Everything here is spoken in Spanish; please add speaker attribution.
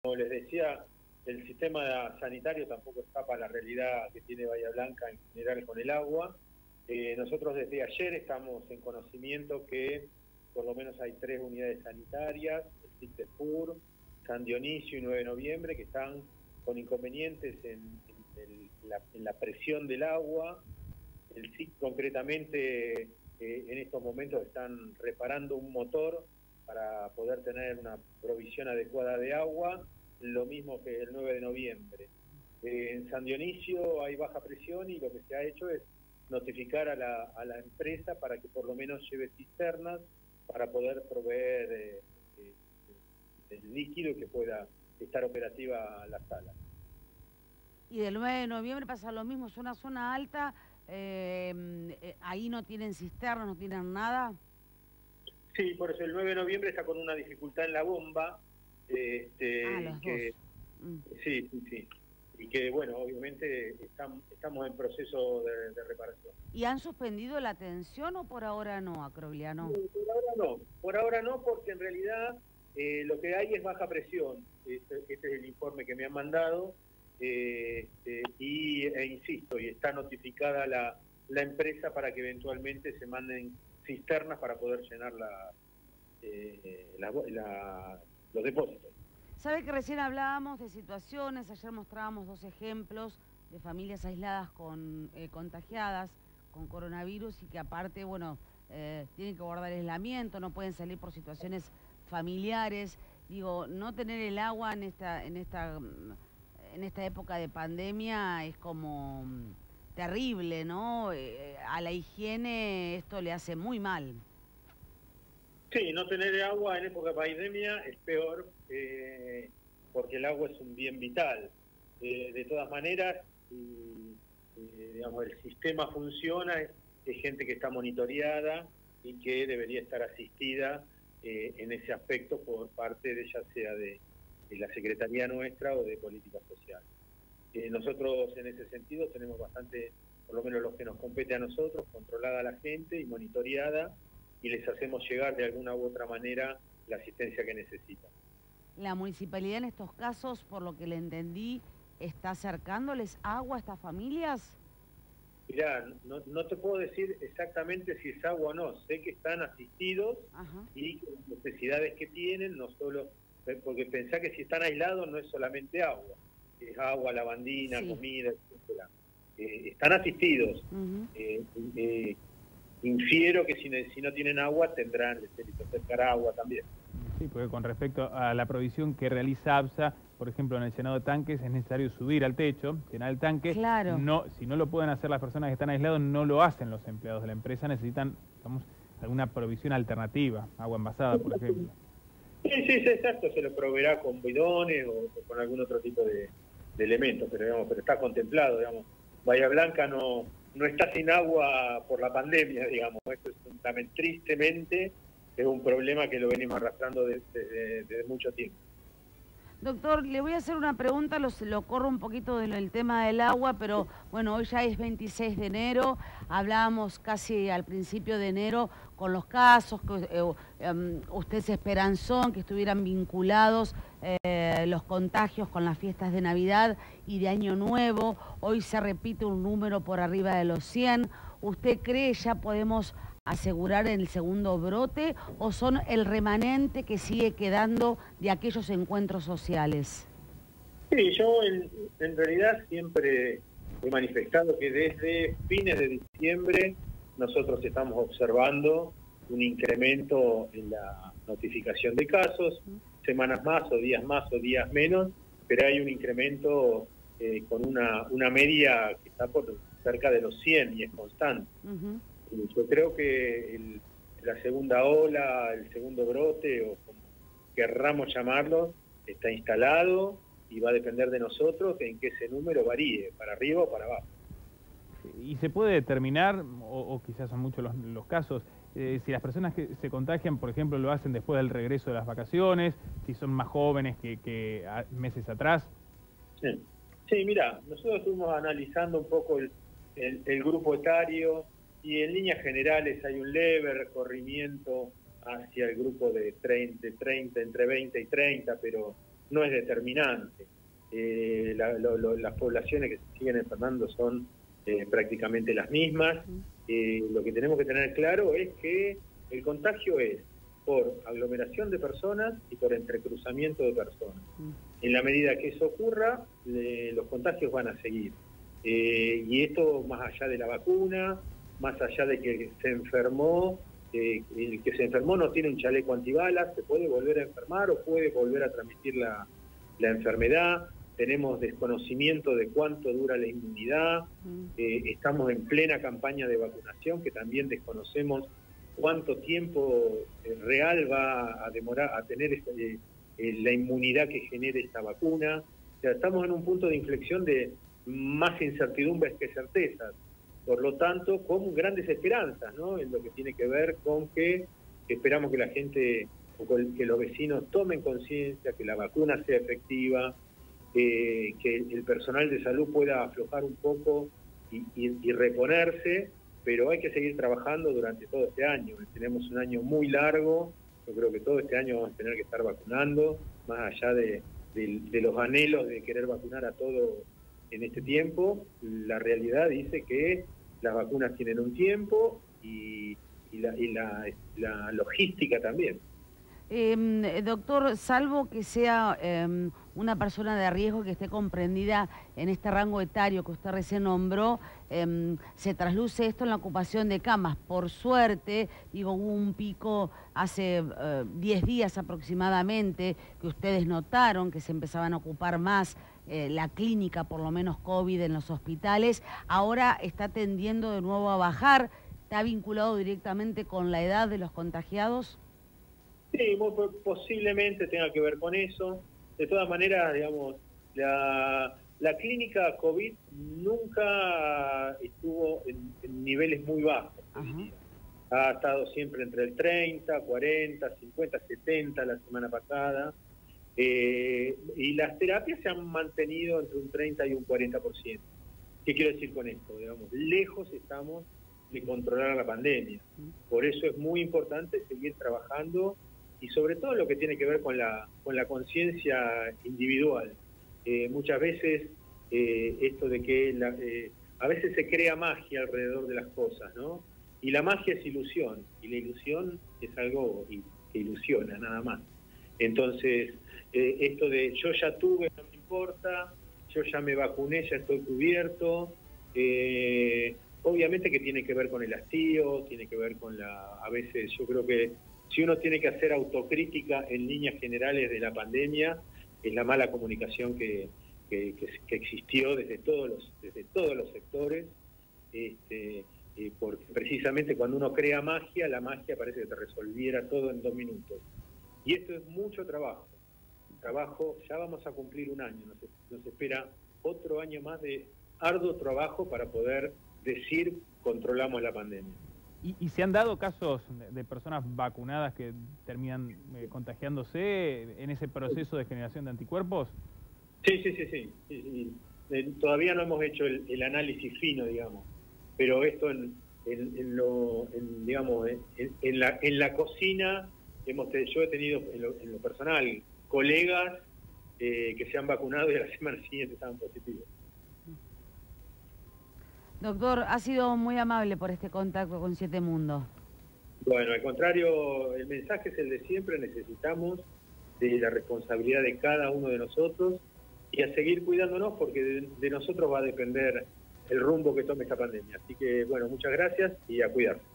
Speaker 1: Como les decía, el sistema sanitario tampoco escapa a la realidad que tiene Bahía Blanca en general con el agua. Nosotros desde ayer estamos en conocimiento que por lo menos hay 3 unidades sanitarias, el SIC-DEFUR, San Dionisio y 9 de noviembre, que están con inconvenientes en la presión del agua. El SIC concretamente en estos momentos están reparando un motor para poder tener una provisión adecuada de agua, lo mismo que el 9 de noviembre. En San Dionisio hay baja presión y lo que se ha hecho es notificar a la empresa para que por lo menos lleve cisternas para poder proveer el líquido y que pueda estar operativa la sala.
Speaker 2: Y del 9 de noviembre pasa lo mismo, es una zona alta, ahí no tienen cisternas, no tienen nada.
Speaker 1: Sí, por eso el 9 de noviembre está con una dificultad en la bomba.
Speaker 2: Los dos.
Speaker 1: Sí. Y que, bueno, obviamente estamos en proceso de reparación.
Speaker 2: ¿Y han suspendido la atención o por ahora no, Acrogliano?
Speaker 1: Por ahora no, porque en realidad lo que hay es baja presión. Este es el informe que me han mandado. Insisto, y está notificada la empresa para que eventualmente se manden cisternas para poder llenar los depósitos.
Speaker 2: Sabe que recién hablábamos de situaciones, ayer mostrábamos 2 ejemplos de familias aisladas contagiadas con coronavirus y que aparte, bueno, tienen que guardar aislamiento, no pueden salir por situaciones familiares. Digo, no tener el agua en esta época de pandemia es como terrible, ¿no? A la higiene esto le hace muy mal.
Speaker 1: Sí, no tener agua en época de pandemia es peor porque el agua es un bien vital. De todas maneras, digamos, el sistema funciona, es gente que está monitoreada y que debería estar asistida en ese aspecto por parte de ya sea de la Secretaría nuestra o de Política Social. Nosotros en ese sentido tenemos bastante, por lo menos los que nos compete a nosotros, controlada a la gente y monitoreada, y les hacemos llegar de alguna u otra manera la asistencia que necesitan.
Speaker 2: La municipalidad en estos casos, por lo que le entendí, ¿está acercándoles agua a estas familias?
Speaker 1: Mirá, no te puedo decir exactamente si es agua o no, sé que están asistidos. Ajá. Y las necesidades que tienen, no solo, porque pensá que si están aislados no es solamente agua, es agua, lavandina, sí, comida, etc. Están asistidos. Infiero que si no tienen agua tendrán que acercar agua también.
Speaker 3: Sí, porque con respecto a la provisión que realiza ABSA, por ejemplo, en el llenado de tanques es necesario subir al techo, llenar el tanque.
Speaker 2: Claro.
Speaker 3: No, si no lo pueden hacer las personas que están aislados, no lo hacen los empleados de la empresa, necesitan, digamos, alguna provisión alternativa, agua envasada, por ejemplo.
Speaker 1: Sí, exacto, se lo proveerá con bidones o con algún otro tipo de elementos, pero está contemplado, digamos. Bahía Blanca no está sin agua por la pandemia, digamos. Esto es tristemente es un problema que lo venimos arrastrando desde mucho tiempo.
Speaker 2: Doctor, le voy a hacer una pregunta, lo corro un poquito del tema del agua, pero bueno, hoy ya es 26 de enero, hablábamos casi al principio de enero con los casos, usted se esperanzó en que estuvieran vinculados los contagios con las fiestas de Navidad y de Año Nuevo, hoy se repite un número por arriba de los 100, ¿usted cree ya podemos asegurar en el segundo brote o son el remanente que sigue quedando de aquellos encuentros sociales?
Speaker 1: Sí, yo en realidad siempre he manifestado que desde fines de diciembre nosotros estamos observando un incremento en la notificación de casos, semanas más o días menos, pero hay un incremento con una media que está por cerca de los 100 y es constante. Yo creo que la segunda ola, el segundo brote, o como querramos llamarlo, está instalado y va a depender de nosotros en que ese número varíe, para arriba o para abajo.
Speaker 3: ¿Y se puede determinar, o quizás son muchos los casos, si las personas que se contagian, por ejemplo, lo hacen después del regreso de las vacaciones, si son más jóvenes que meses atrás?
Speaker 1: Sí, mira, nosotros estuvimos analizando un poco el grupo etario, y en líneas generales hay un leve recorrimiento hacia el grupo de 30, entre 20 y 30, pero no es determinante. Las poblaciones que se siguen enfermando son prácticamente las mismas. Lo que tenemos que tener claro es que el contagio es por aglomeración de personas y por entrecruzamiento de personas. En la medida que eso ocurra, los contagios van a seguir. Y esto más allá de la vacuna, más allá de que se enfermó, el que se enfermó no tiene un chaleco antibalas, se puede volver a enfermar o puede volver a transmitir la enfermedad. Tenemos desconocimiento de cuánto dura la inmunidad, estamos en plena campaña de vacunación que también desconocemos cuánto tiempo real va a demorar a tener la inmunidad que genere esta vacuna. O sea, estamos en un punto de inflexión de más incertidumbres que certezas. Por lo tanto, con grandes esperanzas, ¿no? En lo que tiene que ver con que esperamos que la gente, o que los vecinos tomen conciencia, que la vacuna sea efectiva, que el personal de salud pueda aflojar un poco y reponerse, pero hay que seguir trabajando durante todo este año. Tenemos un año muy largo, yo creo que todo este año vamos a tener que estar vacunando, más allá de los anhelos de querer vacunar a todo en este tiempo. La realidad dice que las vacunas tienen un tiempo y la logística también.
Speaker 2: Doctor, salvo que sea una persona de riesgo que esté comprendida en este rango etario que usted recién nombró, se trasluce esto en la ocupación de camas. Por suerte, digo, hubo un pico hace 10 días aproximadamente que ustedes notaron que se empezaban a ocupar más la clínica, por lo menos COVID, en los hospitales. Ahora está tendiendo de nuevo a bajar. ¿Está vinculado directamente con la edad de los contagiados?
Speaker 1: Sí, posiblemente tenga que ver con eso. De todas maneras, digamos, la clínica COVID nunca estuvo en niveles muy bajos. Ha estado siempre entre el 30, 40, 50, 70 la semana pasada. Y las terapias se han mantenido entre un 30 y un 40%. ¿Qué quiero decir con esto? Digamos, lejos estamos de controlar la pandemia. Por eso es muy importante seguir trabajando y sobre todo lo que tiene que ver con la conciencia individual. Muchas veces esto de que a veces se crea magia alrededor de las cosas, ¿no? Y la magia es ilusión, y la ilusión es algo que ilusiona, nada más. Entonces, esto de yo ya tuve, no me importa, yo ya me vacuné, ya estoy cubierto, obviamente que tiene que ver con el hastío, tiene que ver con a veces yo creo que si uno tiene que hacer autocrítica en líneas generales de la pandemia, es la mala comunicación que existió desde todos los sectores, porque precisamente cuando uno crea magia, la magia parece que te resolviera todo en 2 minutos. Y esto es mucho trabajo. Ya vamos a cumplir un año, nos espera otro año más de arduo trabajo para poder decir controlamos la pandemia.
Speaker 3: ¿Y se han dado casos de personas vacunadas que terminan contagiándose en ese proceso de generación de anticuerpos?
Speaker 1: Sí. Todavía no hemos hecho el análisis fino, digamos, pero esto en la cocina yo he tenido en lo personal colegas que se han vacunado y a la semana siguiente estaban positivos.
Speaker 2: Doctor, ha sido muy amable por este contacto con Siete Mundos.
Speaker 1: Bueno, al contrario, el mensaje es el de siempre, necesitamos de la responsabilidad de cada uno de nosotros y a seguir cuidándonos porque de nosotros va a depender el rumbo que tome esta pandemia. Así que, bueno, muchas gracias y a cuidarse.